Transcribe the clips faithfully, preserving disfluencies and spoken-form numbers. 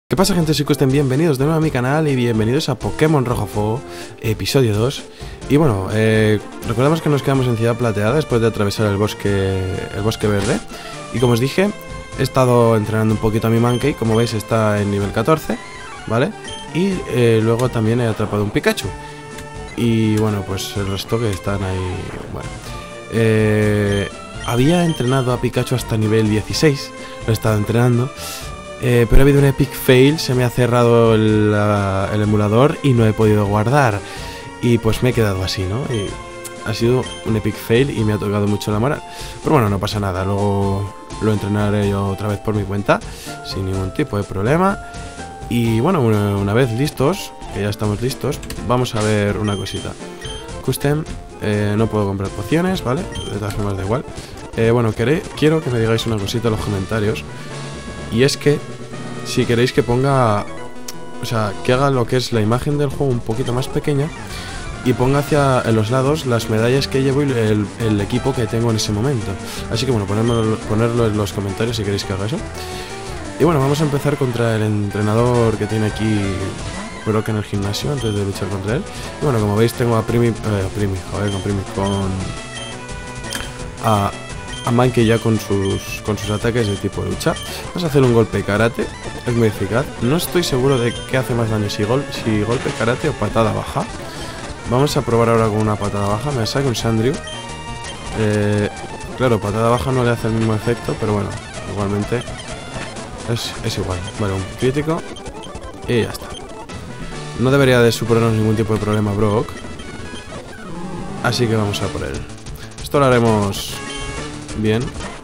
¿Qué pasa, gente? Soy Kusten, bienvenidos de nuevo a mi canal y bienvenidos a Pokémon Rojo Fuego, episodio dos. Y bueno, eh, recordemos que nos quedamos en Ciudad Plateada después de atravesar el bosque, el bosque verde. Y como os dije, he estado entrenando un poquito a mi Mankey, como veis está en nivel catorce, ¿vale? Y eh, luego también he atrapado un Pikachu. Y bueno, pues el resto que están ahí, bueno. Eh, había entrenado a Pikachu hasta nivel dieciséis, lo he estado entrenando. Eh, pero ha habido un epic fail, se me ha cerrado el, la, el emulador y no he podido guardar. Y pues me he quedado así, ¿no? Y ha sido un epic fail y me ha tocado mucho la moral. Pero bueno, no pasa nada, luego lo entrenaré yo otra vez por mi cuenta, sin ningún tipo de problema. Y bueno, una, una vez listos, que ya estamos listos, vamos a ver una cosita. Custom, eh, no puedo comprar pociones, ¿vale? De todas formas da igual. Eh, bueno, queré, quiero que me digáis una cosita en los comentarios. Y es que, si queréis que ponga, o sea, que haga lo que es la imagen del juego un poquito más pequeña y ponga hacia en los lados las medallas que llevo y el, el equipo que tengo en ese momento. Así que bueno, ponerlo, ponerlo en los comentarios si queréis que haga eso. Y bueno, vamos a empezar contra el entrenador que tiene aquí Brock en el gimnasio antes de luchar contra él. Y bueno, como veis tengo a Primi, eh, a Primi, joder, con Primi, con... a... a Mankey ya con sus, con sus ataques de tipo lucha. Vamos a hacer un golpe karate, es muy eficaz. No estoy seguro de qué hace más daño, si, gol, si golpe karate o patada baja. Vamos a probar ahora con una patada baja. Me saca un Sandrew. Eh, claro, patada baja no le hace el mismo efecto, pero bueno, igualmente es, es igual. Vale, un crítico y ya está. No debería de superarnos ningún tipo de problema Brock, así que vamos a por él. Esto lo haremos bien.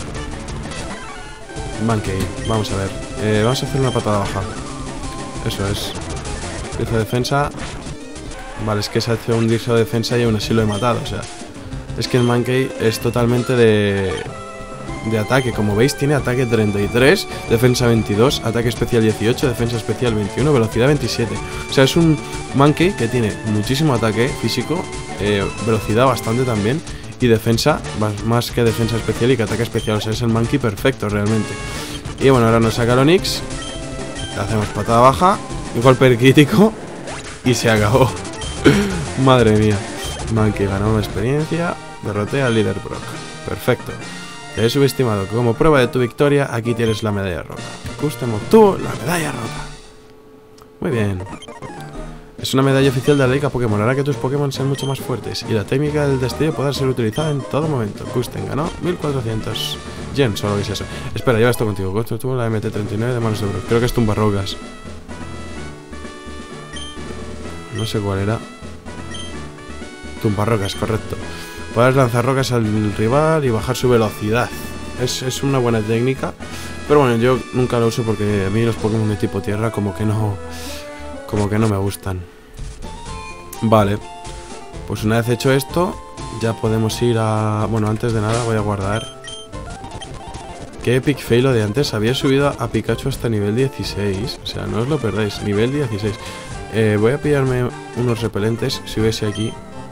Mankey, vamos a ver. Eh, vamos a hacer una patada baja. Eso es. Dice defensa. Vale, es que se ha hecho un disco de defensa y aún así lo he matado. O sea, es que el Mankey es totalmente de, de ataque. Como veis, tiene ataque treinta y tres, defensa veintidós, ataque especial dieciocho, defensa especial veintiuno, velocidad veintisiete. O sea, es un Mankey que tiene muchísimo ataque físico, eh, velocidad bastante también. Y defensa, más que defensa especial y que ataque especial. O sea, es el Mankey perfecto realmente. Y bueno, ahora nos saca el Onix. Le hacemos patada baja, un golpe crítico y se acabó. Madre mía. Mankey ganó una experiencia. Derroté al líder Brock. Perfecto. Te he subestimado. Como prueba de tu victoria, aquí tienes la medalla rota. Custom obtuvo la medalla rota. Muy bien. Es una medalla oficial de la Liga Pokémon, hará que tus Pokémon sean mucho más fuertes y la técnica del destello podrá ser utilizada en todo momento. Kusten ganó mil cuatrocientos yen, solo veis eso. Espera, lleva esto contigo. Kusten tuvo la M T treinta y nueve de manos de Brock. Creo que es tumbarrocas. No sé cuál era. Tumbarrocas, correcto. Puedes lanzar rocas al rival y bajar su velocidad. Es, es una buena técnica, pero bueno, yo nunca lo uso porque a mí los Pokémon de tipo tierra como que no... Como que no me gustan. Vale. Pues una vez hecho esto, ya podemos ir a... Bueno, antes de nada voy a guardar. Qué epic fail lo de antes. Había subido a Pikachu hasta nivel dieciséis. O sea, no os lo perdáis. Nivel dieciséis. Eh, voy a pillarme unos repelentes. Si hubiese aquí.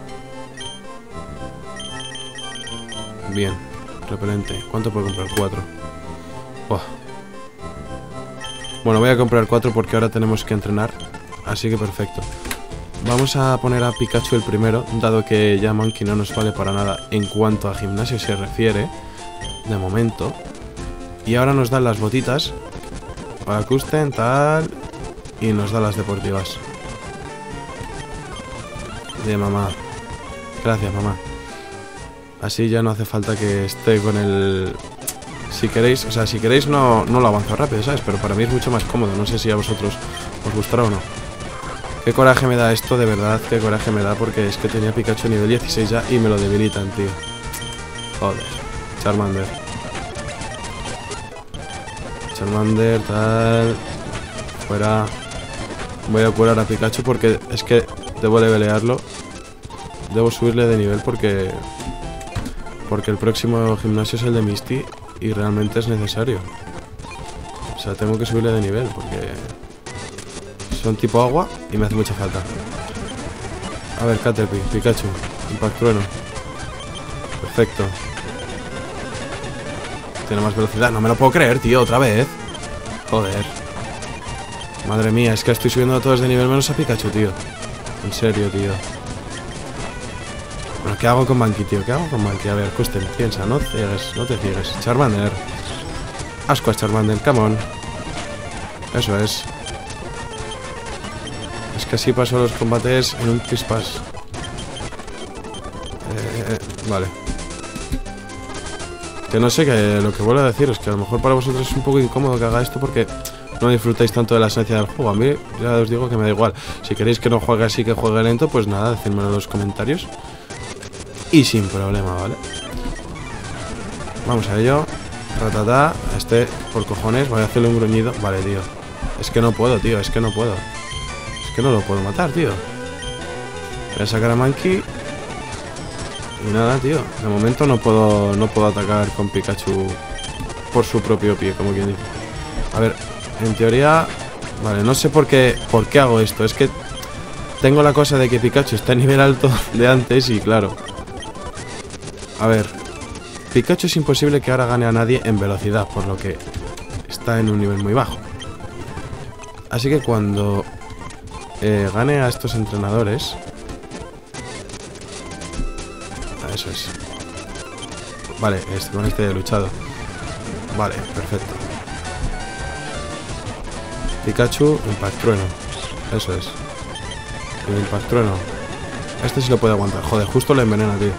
Bien. Repelente. ¿Cuánto puedo comprar? Cuatro. Oh. Bueno, voy a comprar cuatro porque ahora tenemos que entrenar. Así que perfecto. Vamos a poner a Pikachu el primero, dado que ya Mankey no nos vale para nada en cuanto a gimnasio se refiere, de momento. Y ahora nos dan las botitas para Kusten, tal, y nos da las deportivas. De mamá. Gracias, mamá. Así ya no hace falta que esté con el... Si queréis, o sea, si queréis no, no lo avanzo rápido, ¿sabes? Pero para mí es mucho más cómodo, no sé si a vosotros os gustará o no. Qué coraje me da esto, de verdad, qué coraje me da, porque es que tenía Pikachu nivel dieciséis ya y me lo debilitan, tío. Joder. Charmander. Charmander, tal... Fuera. Voy a curar a Pikachu porque es que debo levelearlo. Debo subirle de nivel porque... Porque el próximo gimnasio es el de Misty y realmente es necesario. O sea, tengo que subirle de nivel porque... Son tipo agua y me hace mucha falta. A ver, Caterpie, Pikachu, Impact Trueno. Perfecto. Tiene más velocidad, no me lo puedo creer, tío, otra vez. Joder. Madre mía, es que estoy subiendo a todos de nivel menos a Pikachu, tío. En serio, tío. Bueno, ¿qué hago con Mankey, tío? ¿Qué hago con Mankey? A ver, Custen, piensa, no ciegues, no te ciegues. Charmander. Ascuas, Charmander, come on. Eso es. Es que así paso los combates en un pispas. Eh, eh, vale. Que no sé, que lo que vuelvo a decir es que a lo mejor para vosotros es un poco incómodo que haga esto porque no disfrutáis tanto de la esencia del juego. A mí ya os digo que me da igual. Si queréis que no juegue así, que juegue lento, pues nada, decídmelo en los comentarios. Y sin problema, ¿vale? Vamos a ello. Ratatá. Este, por cojones, voy a hacerle un gruñido. Vale, tío. Es que no puedo, tío, es que no puedo. Es que no lo puedo matar, tío. Voy a sacar a Mankey. Y nada, tío. De momento no puedo, no puedo atacar con Pikachu por su propio pie, como quien dice. A ver, en teoría... Vale, no sé por qué, por qué hago esto. Es que tengo la cosa de que Pikachu está a nivel alto de antes y claro. A ver, Pikachu es imposible que ahora gane a nadie en velocidad, por lo que está en un nivel muy bajo. Así que cuando eh, gane a estos entrenadores... Eso es. Vale, este, con este he luchado. Vale, perfecto. Pikachu, Impact Trueno. Eso es. El Impact Trueno. Este sí lo puede aguantar. Joder, justo lo envenena, tío.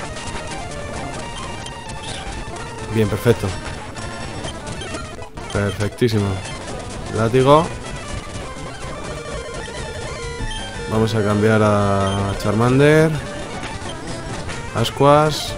Bien, perfecto. Perfectísimo. Látigo. Vamos a cambiar a Charmander. Ascuas.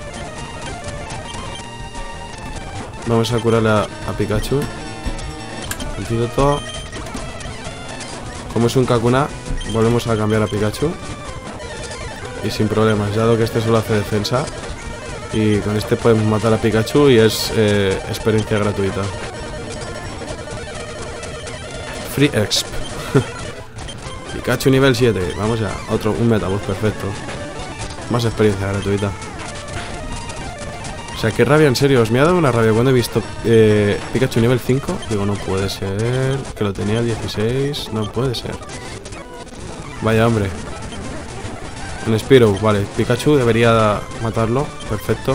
Vamos a curarle a, a Pikachu. Antídoto. Como es un Kakuna, volvemos a cambiar a Pikachu. Y sin problemas, dado que este solo hace defensa. Y con este podemos matar a Pikachu y es eh, experiencia gratuita. Free Exp. Pikachu nivel siete. Vamos ya, otro, un Metabus, perfecto. Más experiencia gratuita. O sea, qué rabia, en serio. Os me ha dado una rabia cuando he visto eh, Pikachu nivel cinco. Digo, no puede ser. Que lo tenía el dieciséis. No puede ser. Vaya, hombre. Un Spearow, vale. Pikachu debería matarlo. Perfecto.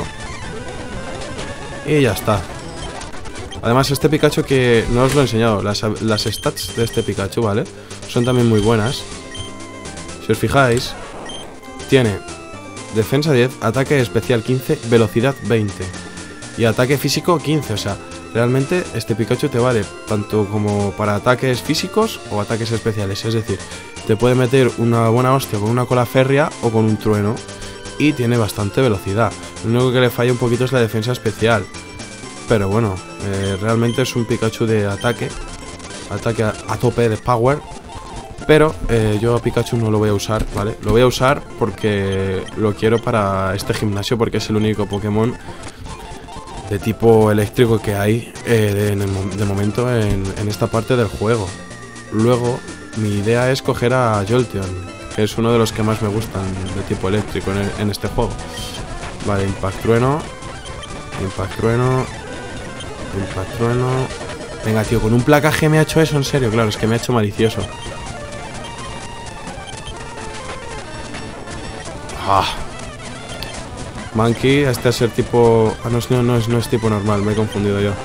Y ya está. Además, este Pikachu que no os lo he enseñado. Las, las stats de este Pikachu, ¿vale? Son también muy buenas. Si os fijáis, tiene defensa diez, ataque especial quince, velocidad veinte y ataque físico quince. O sea, realmente este Pikachu te vale tanto como para ataques físicos o ataques especiales. Es decir, te puede meter una buena hostia con una cola férrea o con un trueno. Y tiene bastante velocidad. Lo único que le falla un poquito es la defensa especial. Pero bueno, eh, realmente es un Pikachu de ataque. Ataque a, a tope de power. Pero eh, yo a Pikachu no lo voy a usar, ¿vale? Lo voy a usar porque lo quiero para este gimnasio, porque es el único Pokémon de tipo eléctrico que hay eh, de, en el, de momento en, en esta parte del juego. Luego, mi idea es coger a Jolteon, que es uno de los que más me gustan de tipo eléctrico en, el, en este juego. Vale, Impact Trueno. Impact Trueno. Impact Trueno. Venga, tío, con un placaje me ha hecho eso, en serio. Claro, es que me ha hecho malicioso. Ah. Mankey, este es el tipo... Ah, no, no, no, es, no es tipo normal, me he confundido yo.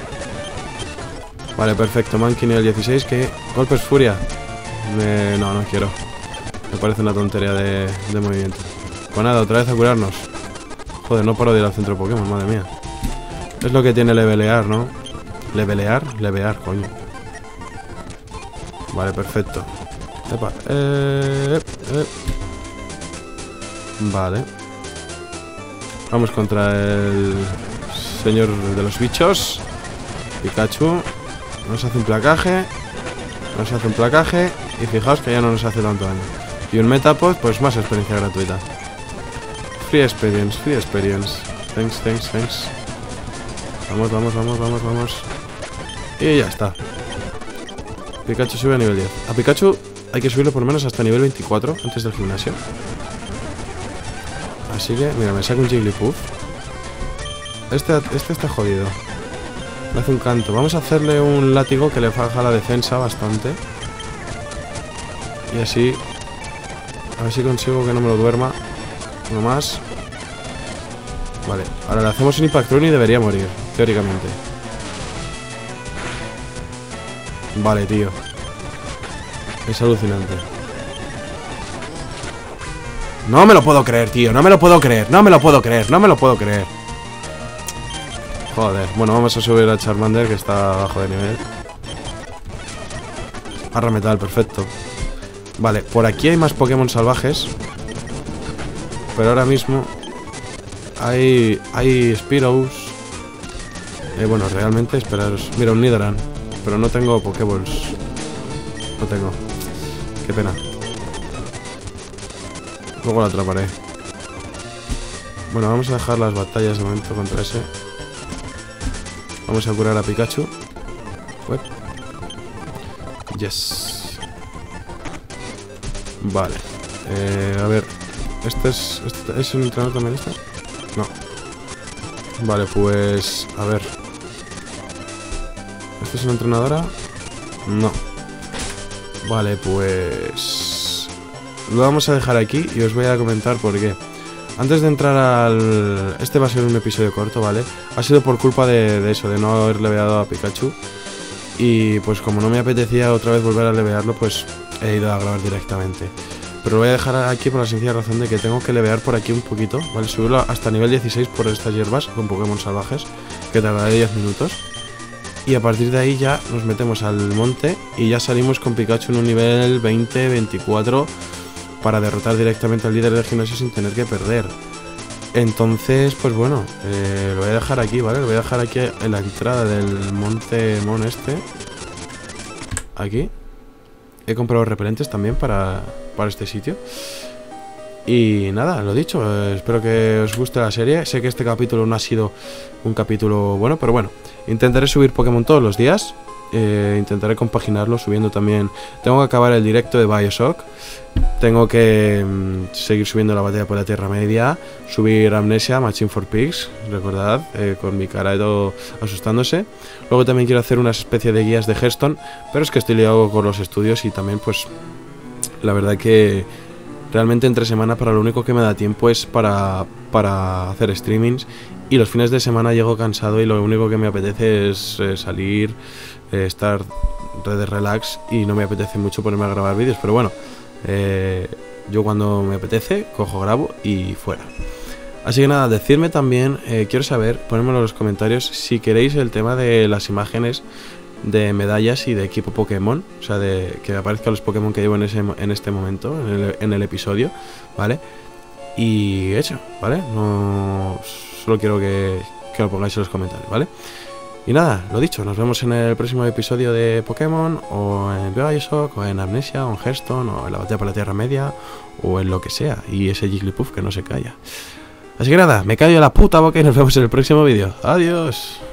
Vale, perfecto, Mankey nivel dieciséis, que... Golpes furia. Me... No, no quiero. Me parece una tontería de, de movimiento. Pues nada, otra vez a curarnos. Joder, no paro de ir al centro Pokémon, madre mía. Es lo que tiene levelear, ¿no? Levelear, levear, coño. Vale, perfecto. Epa, eh, eh. Vale. Vamos contra el señor de los bichos. Pikachu. Nos hace un placaje. Nos hace un placaje. Y fijaos que ya no nos hace tanto daño. Y un Metapod, pues más experiencia gratuita. Free experience, free experience. Thanks, thanks, thanks. Vamos, vamos, vamos, vamos, vamos. Y ya está. Pikachu sube a nivel diez. A Pikachu hay que subirlo por lo menos hasta nivel veinticuatro antes del gimnasio. Así que, mira, me saco un Jigglypuff. Este, este está jodido. Le hace un canto. Vamos a hacerle un látigo que le baja la defensa bastante. Y así... A ver si consigo que no me lo duerma. Uno más. Vale, ahora le hacemos un Impact Run y debería morir, teóricamente. Vale, tío. Es alucinante. No me lo puedo creer, tío. No me lo puedo creer. No me lo puedo creer. No me lo puedo creer. Joder. Bueno, vamos a subir a Charmander, que está bajo de nivel. Arra metal, perfecto. Vale, por aquí hay más Pokémon salvajes. Pero ahora mismo Hay... Hay Spearows. Eh, bueno, realmente, esperaros. Mira, un Nidoran. Pero no tengo Pokéballs. No tengo. Qué pena. Luego la atraparé. Bueno, vamos a dejar las batallas de momento contra ese. Vamos a curar a Pikachu. Web. Yes. Vale. Eh, a ver. ¿Este es, este es un entrenador también este? No. Vale, pues... A ver. ¿Esta es una entrenadora? No. Vale, pues... Lo vamos a dejar aquí y os voy a comentar por qué. Antes de entrar al... Este va a ser un episodio corto, ¿vale? Ha sido por culpa de, de eso, de no haber leveado a Pikachu. Y pues como no me apetecía otra vez volver a levearlo, pues he ido a grabar directamente. Pero lo voy a dejar aquí por la sencilla razón de que tengo que levear por aquí un poquito, ¿vale? Subirlo hasta nivel dieciséis por estas hierbas con Pokémon salvajes, que tardará diez minutos. Y a partir de ahí ya nos metemos al monte y ya salimos con Pikachu en un nivel veinte, veinticuatro para derrotar directamente al líder del gimnasio sin tener que perder. Entonces, pues bueno, eh, lo voy a dejar aquí, ¿vale? Lo voy a dejar aquí en la entrada del monte Mon este. Aquí. He comprado repelentes también para, para este sitio. Y nada, lo dicho, eh, espero que os guste la serie. Sé que este capítulo no ha sido un capítulo bueno, pero bueno, intentaré subir Pokémon todos los días. eh, Intentaré compaginarlo subiendo también. Tengo que acabar el directo de Bioshock. Tengo que mmm, seguir subiendo la batalla por la Tierra Media. Subir Amnesia, Machine for Pigs, recordad, eh, con mi cara y todo asustándose. Luego también quiero hacer una especie de guías de Hearthstone, pero es que estoy liado con los estudios y también pues la verdad que realmente entre semana para lo único que me da tiempo es para, para hacer streamings. Y los fines de semana llego cansado y lo único que me apetece es eh, salir, eh, estar de relax y no me apetece mucho ponerme a grabar vídeos. Pero bueno, eh, yo cuando me apetece cojo, grabo y fuera. Así que nada, decidme también, eh, quiero saber, ponedmelo en los comentarios si queréis el tema de las imágenes de medallas y de equipo Pokémon, o sea, de que aparezcan los Pokémon que llevo en, ese, en este momento, en el, en el episodio, ¿vale? Y hecho, ¿vale? No, solo quiero que, que lo pongáis en los comentarios, ¿vale? Y nada, lo dicho, nos vemos en el próximo episodio de Pokémon, o en Bioshock, o en Amnesia, o en Hearthstone, o en la batalla por la Tierra Media, o en lo que sea, y ese Jigglypuff que no se calla. Así que nada, me callo la puta boca y nos vemos en el próximo vídeo. Adiós.